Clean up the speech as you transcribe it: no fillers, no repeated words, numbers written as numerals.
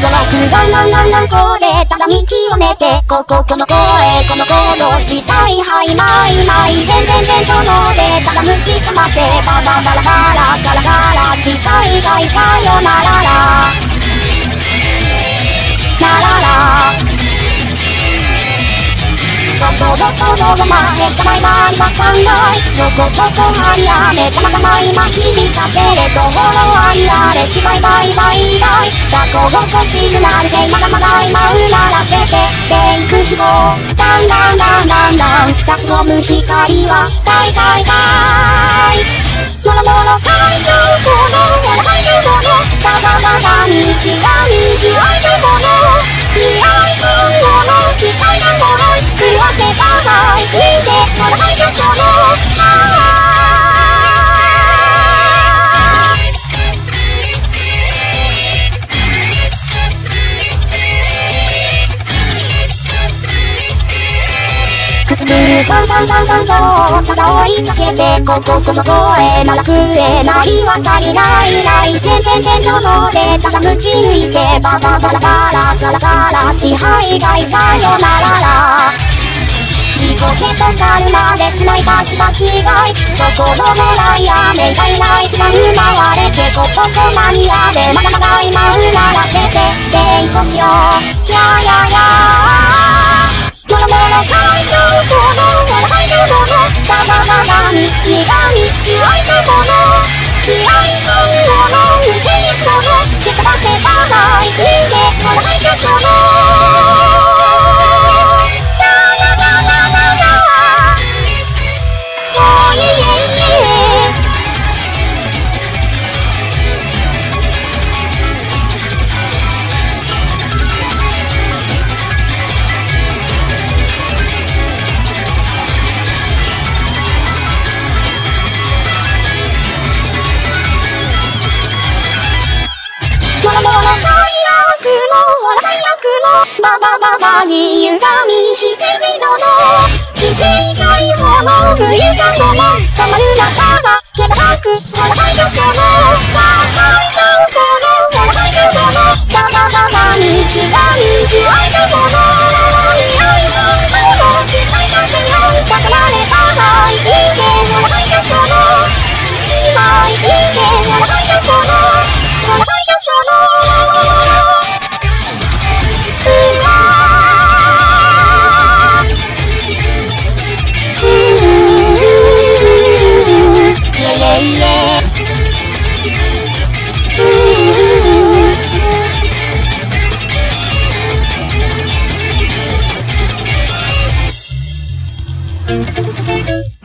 こでただ見極めてこの声のしたいはいまい全所のでただむちかませバラガラしたいがいさよなら外の前さまいま今3階そこ張りやめたまたま今響かせれとほろありあれしまいバイ学校ごとしくなるぜまだまだ今うならせてていく人だん立ち込む光は大もろ最上この最上このたに刻み開いてこの未来今後の期待がもろい狂わせたないついてまだ最上所のくすぶるただ追いかけてこの声なら食えないは足りない線上のでただむち抜いてバラ支配外さよなら自己ヘとなるまでスナイパー気が違いそこのもらいやめがいないつなぐ回れてこマニアでまだまだ今うならせて伝言しようもろ最上この最上このたに苦み愛さこの気合い今後の無制限この手放せたないついてまだ最上所のに歪み非正義度の犠牲解放の無有感後もたまる中が気高くまだ最上所の最上このまだ最上所のに刻み悲哀感後の未来本当の期待させよう高まれたないついてまだ最上所の姉妹ついてまだ最上所のまだ最上所のうん。